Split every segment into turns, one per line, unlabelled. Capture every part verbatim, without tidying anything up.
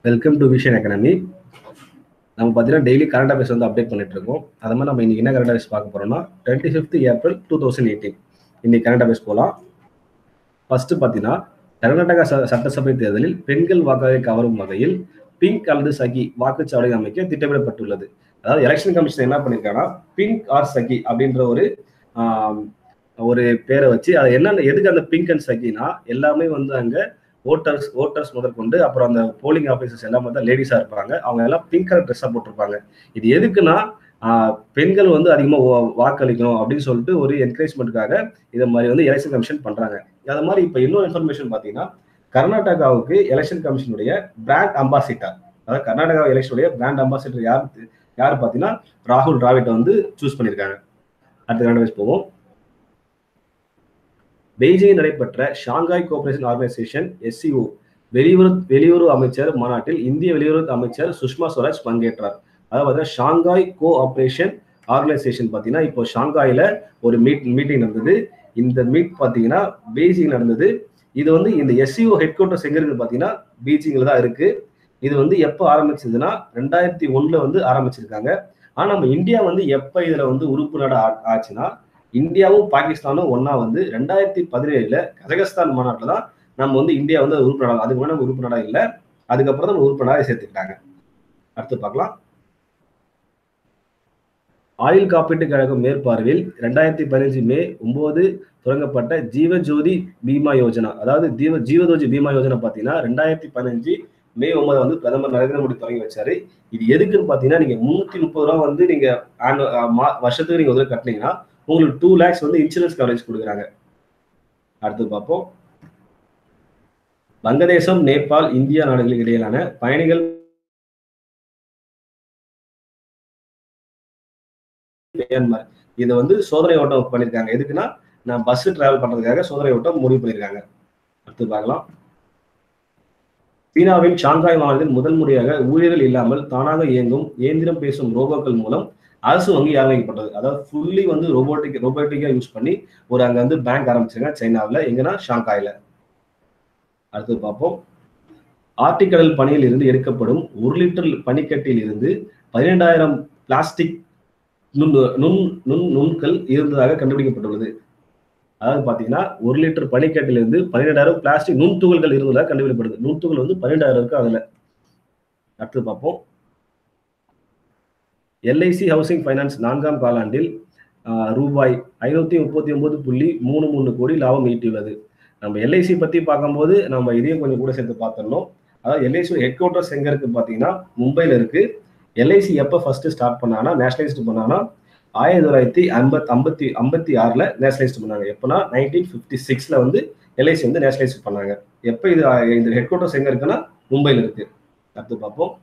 Welcome to vision Academy. நம்ம பார்த்தீங்கன்னா daily current affairs வந்து அப்டேட் பண்ணிட்டு இருக்கோம். அது மாதிரி நம்ம இன்னைக்கு என்ன கரண்ட் அஃபேர்ஸ் பார்க்க போறோம்னா twenty fifth April two thousand eighteen இன்னைக்கு கரண்ட் அஃபேர்ஸ் போகலாம். ஃபர்ஸ்ட் பார்த்தீங்கன்னா கர்நாடகா சட்டசபை தேர்தலில் பெண்கள் வாக்காளரை கவரும் வகையில் பிங்க் அல்லது சகி வாக்குச்சாவடி அமைக்க திட்டமிடப்பட்டுள்ளது. அதாவது எலெக்ஷன் கமிஷன் என்ன பண்ணியிருக்காங்கன்னா பிங்க் ஆர் சகி அப்படின்ற ஒரு ஒரு பேரை வச்சு அது என்னென்ன எதுக்கு அந்த பிங்க் அண்ட் சகினா எல்லாமே வந்து அங்க ஓட்டர்ஸ் ஓட்டர்ஸ் முதற்கொண்டு அப்புறம் அந்த போலிங் ஆஃபீஸர்ஸ் எல்லாம் வந்து லேடிஸா இருப்பாங்க. அவங்க எல்லாம் பிங்க் கலர் ட்ரெஸ்ஸா போட்டிருப்பாங்க. இது எதுக்குன்னா பெண்கள் வந்து அதிகமாக வாக்களிக்கணும் அப்படின்னு சொல்லிட்டு ஒரு என்கரேஜ்மெண்ட்டுக்காக இதை மாதிரி வந்து எலெக்ஷன் கமிஷன் பண்றாங்க. அது மாதிரி இப்போ இன்னொரு இன்ஃபர்மேஷன் பார்த்தீங்கன்னா கர்நாடகாவுக்கு எலெக்ஷன் கமிஷனுடைய பிராண்ட் அம்பாசிடர், அதாவது கர்நாடகா எலெக்ஷனுடைய பிராண்ட் அம்பாசிடர் யார் யார் பார்த்தீங்கன்னா ராகுல் டிராவிட்டை வந்து சூஸ் பண்ணியிருக்காங்க. அடுத்த கரண்ட் போவோம். பெய்ஜிங்கில் நடைபெற்ற ஷாங்காய் கோஆபரேஷன் ஆர்கனைசேஷன் எஸ்சிஓ வெளியுறவு வெளியுறவு அமைச்சர் மாநாட்டில் இந்திய வெளியுறவு அமைச்சர் சுஷ்மா ஸ்வராஜ் பங்கேற்றார். அதாவது பார்த்தீங்கன்னா ஷாங்காய் கோ ஆபரேஷன் ஆர்கனைசேஷன் பார்த்தீங்கன்னா இப்போ ஷாங்காயில ஒரு மீட் மீட்டிங் நடந்தது. இந்த மீட் பார்த்தீங்கன்னா பெய்ஜிங் நடந்தது. இது வந்து இந்த எஸ்சிஓ ஹெட் குவார்டர்ஸ் எங்க இருக்கு பார்த்தீங்கன்னா பீஜிங்ல தான் இருக்கு. இது வந்து எப்போ ஆரம்பிச்சதுன்னா ரெண்டாயிரத்தி ஒண்ணுல வந்து ஆரம்பிச்சிருக்காங்க. ஆனா நம்ம இந்தியா வந்து எப்ப இதுல வந்து உறுப்பு நாடு ஆச்சுன்னா இந்தியாவும் பாகிஸ்தானும் ஒன்னா வந்து ரெண்டாயிரத்தி பதினேழுல கஜகஸ்தான் மாநாட்டில் தான் நம்ம வந்து இந்தியா வந்து உறுப்பு நாடா, அதுக்கு முன்னாடி உறுப்பு நாடா இல்லை, அதுக்கப்புறம் தான் உறுப்பு நாடாக சேர்த்துக்கிட்டாங்க. அடுத்து பார்க்கலாம். ஆயுள் காப்பீட்டு கழகம் மேற்பார்வையில் ரெண்டாயிரத்தி பதினஞ்சு மே ஒன்பது தொடங்கப்பட்ட ஜீவஜோதி பீமா யோஜனா, அதாவது ஜீவ ஜீவஜோதி பீமா யோஜனா பார்த்தீங்கன்னா ரெண்டாயிரத்தி பதினஞ்சு மே ஒன்பது வந்து பிரதமர் நரேந்திர மோடி தொடங்கி வச்சாரு. இது எதுக்குன்னு பார்த்தீங்கன்னா நீங்க முன்னூத்தி முப்பது ரூபா வந்து நீங்க வருஷத்துக்கு நீங்க வந்து கட்டினீங்கன்னா உங்களுக்கு டூ லேக்ஸ் வந்து இன்சூரன்ஸ் கவரேஜ் கொடுக்குறாங்க. அடுத்து பார்ப்போம். வங்கதேசம், நேபாள், இந்தியா நாடுகளுக்கு இடையிலான பயணிகள் மியான்மர் இதை வந்து சோதனை ஓட்டம் பண்ணியிருக்காங்க. எதுக்குன்னா நான் பஸ் டிராவல் பண்றதுக்காக சோதனை ஓட்டம் முடிவு பண்ணியிருக்காங்க. அடுத்து பார்க்கலாம். சீனாவின் ஷாங்காய் மாநிலத்தில் முதல் முறையாக ஊழியர்கள் இல்லாமல் தானாக இயங்கும் இயந்திரம் பேசும் ரோபோக்கள் மூலம் அரசு வங்கி ஆரம்பிக்கப்பட்டது. அதாவது ஃபுல்லி வந்து ரோபோட்டிக் ரோபோட்டிக்கா யூஸ் பண்ணி ஒரு அங்க வந்து பேங்க் ஆரம்பிச்சிருக்காங்க சைனாவில், எங்கன்னா ஷாங்காயில. அடுத்து பார்ப்போம். ஆர்டிக் கடல் பனியில் இருந்து எடுக்கப்படும் ஒரு லிட்டர் பனிக்கட்டில் இருந்து பதினெண்டாயிரம் பிளாஸ்டிக் நுண் நுண் நுண் நுண்கள் இருந்ததாக கண்டுபிடிக்கப்பட்டுள்ளது. அதாவது பாத்தீங்கன்னா ஒரு லிட்டர் பனிக்கட்டிலிருந்து பன்னிரெண்டாயிரம் பிளாஸ்டிக் நுண்துகள்கள் இருந்ததாக கண்டுபிடிக்கப்படுது. நுண்துகள் வந்து பன்னிரெண்டாயிரம் இருக்கு அதுல. அடுத்து பார்ப்போம். எல்ஐசி ஹவுசிங் ஃபைனான்ஸ் நான்காம் காலாண்டில் ரூபாய் ஐநூத்தி முப்பத்தி ஒன்பது புள்ளி மூணு மூணு கோடி லாபம் ஈட்டியுள்ளது. நம்ம எல்ஐசி பத்தி பார்க்கும்போது நம்ம இதையும் கொஞ்சம் கூட சேர்த்து பார்த்துடணும். அதாவது எல்ஐசி ஹெட் குவார்டர்ஸ் எங்க இருக்கு பாத்தீங்கன்னா மும்பைல இருக்கு. எல்ஐசி எப்ப ஃபர்ஸ்ட் ஸ்டார்ட் பண்ணாங்கன்னா நேஷனலைஸ்ட் பண்ணாங்கன்னா ஆயிரத்தி தொள்ளாயிரத்தி ஐம்பத்தி ஐம்பத்தி ஐம்பத்தி ஆறுல நேஷனலைஸ்ட் பண்ணாங்க. எப்பன்னா நைன்டீன் பிப்டி சிக்ஸ்ல வந்து எல்ஐசி வந்து நேஷனலைஸ்ட் பண்ணாங்க. எப்ப இது இந்த ஹெட் குவார்டர்ஸ் எங்க இருக்குன்னா மும்பைல இருக்கு. அடுத்து பார்ப்போம்.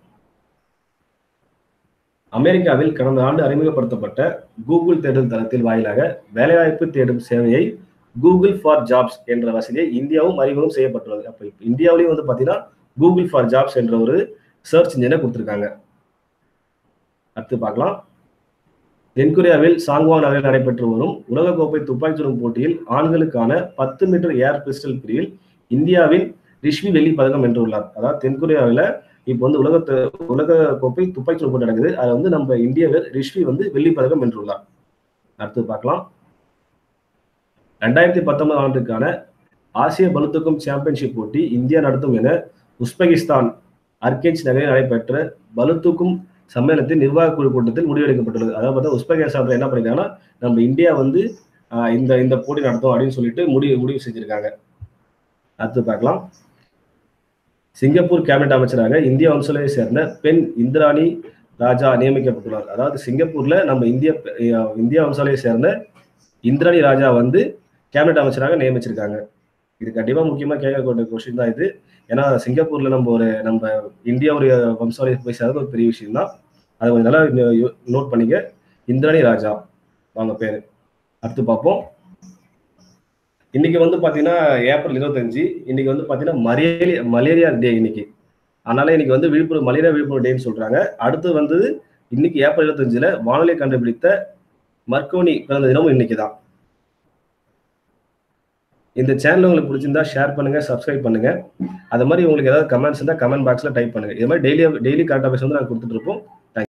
அமெரிக்காவில் கடந்த ஆண்டு அறிமுகப்படுத்தப்பட்ட கூகுள் தேடல் தளத்தில் வாயிலாக வேலைவாய்ப்பு தேடும் சேவையை கூகுள் ஃபார் ஜாப்ஸ் என்ற வசதியை இந்தியாவும் அறிமுகம் செய்யப்பட்டுள்ளது. அப்ப இந்தியாவிலையும் வந்து பாத்தீங்கன்னா கூகுள் ஃபார் ஜாப்ஸ் என்ற ஒரு சர்ச் இன்ஜினை கொடுத்திருக்காங்க. அடுத்து பார்க்கலாம். தென்கொரியாவில் சாங்வான் நகரில் நடைபெற்று வரும் உலகக்கோப்பை துப்பாக்கி சுடும் போட்டியில் ஆண்களுக்கான பத்து மீட்டர் ஏர் பிஸ்டல் பிரிவில் இந்தியாவின் ரிஷ்வி வெள்ளி பதக்கம் வென்றுள்ளார். அதாவது தென்கொரியாவில் இப்போ வந்து உலக உலக கோப்பை துப்பாக்கி சுடும் போட்டி நடக்குது. அதை வந்து நம்ம இந்தியாவில் ரிஷ்வி வந்து வெள்ளி பதக்கம் வென்றுள்ளார். அடுத்து பார்க்கலாம். ரெண்டாயிரத்தி பத்தொன்பது ஆண்டுக்கான ஆசிய பளுதூக்கும் சாம்பியன்ஷிப் போட்டி இந்தியா நடத்தும் என உஸ்பெகிஸ்தான் அர்கேஞ்ச் நகரில் நடைபெற்ற பளுதூக்கும் சம்மேளனத்தின் நிர்வாக குழு கூட்டத்தில் முடிவெடுக்கப்பட்டுள்ளது. அதாவது பார்த்தா உஸ்பெகிஸ்தான் என்ன பண்ணிருக்காங்கன்னா நம்ம இந்தியா வந்து இந்த இந்த போட்டி நடத்தும் அப்படின்னு சொல்லிட்டு முடிவு முடிவு செஞ்சிருக்காங்க. அடுத்து பார்க்கலாம். சிங்கப்பூர் கேபினட் அமைச்சராக இந்திய வம்சாவளியை சேர்ந்த பெண் இந்திராணி ராஜா நியமிக்கப்பட்டுள்ளார். அதாவது சிங்கப்பூர்ல நம்ம இந்திய இந்திய வம்சாவளியை சேர்ந்த இந்திராணி ராஜா வந்து கேபினட் அமைச்சராக நியமிச்சிருக்காங்க. இது கண்டிப்பா முக்கியமா கேட்கக்கூடிய கொஸ்டின் தான் இது. ஏன்னா சிங்கப்பூர்ல நம்ம ஒரு நம்ம இந்தியாவுடைய வம்சாவளியை போய் சேர்றது ஒரு பெரிய விஷயம் தான். அதை கொஞ்சம் நல்லா நோட் பண்ணிக்க. இந்திராணி ராஜா அவங்க பேரு. அடுத்து பார்ப்போம். இன்னைக்கு வந்து பாத்தீங்கன்னா ஏப்ரல் இருபத்தஞ்சு இன்னைக்கு வந்து பாத்தீங்கன்னா மலேரியா மலேரியா டே இன்னைக்கு. அதனால இன்னைக்கு வந்து விழிப்புணர்வு மலேரியா விழிப்புணர்வு டேன்னு சொல்றாங்க. அடுத்து வந்து இன்னைக்கு ஏப்ரல் இருபத்தஞ்சுல வானொலி கண்டுபிடித்த மர்கோனி பிறந்த தினமும் இன்னைக்குதான். இந்த சேனல் உங்களுக்கு பிடிச்சிருந்தா ஷேர் பண்ணுங்க, சப்ஸ்கிரைப் பண்ணுங்க. அது மாதிரி உங்களுக்கு ஏதாவது கமெண்ட்ஸ் இருந்தால் கமெண்ட் பாக்ஸ்ல டைப் பண்ணுங்க. இது மாதிரி டெய்லி டெய்லி கரண்ட் அஃபேர்ஸ் வந்து நாங்கள் கொடுத்துட்டு இருப்போம்.